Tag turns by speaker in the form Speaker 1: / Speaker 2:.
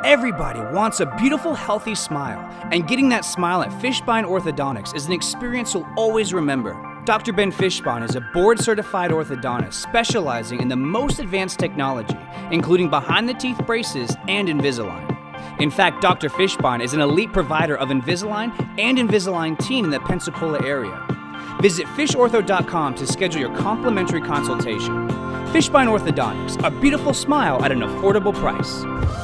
Speaker 1: Everybody wants a beautiful, healthy smile, and getting that smile at Fishbein Orthodontics is an experience you'll always remember. Dr. Ben Fishbein is a board-certified orthodontist specializing in the most advanced technology, including behind-the-teeth braces and Invisalign. In fact, Dr. Fishbein is an elite provider of Invisalign and Invisalign Teen in the Pensacola area. Visit fishortho.com to schedule your complimentary consultation. Fishbein Orthodontics, a beautiful smile at an affordable price.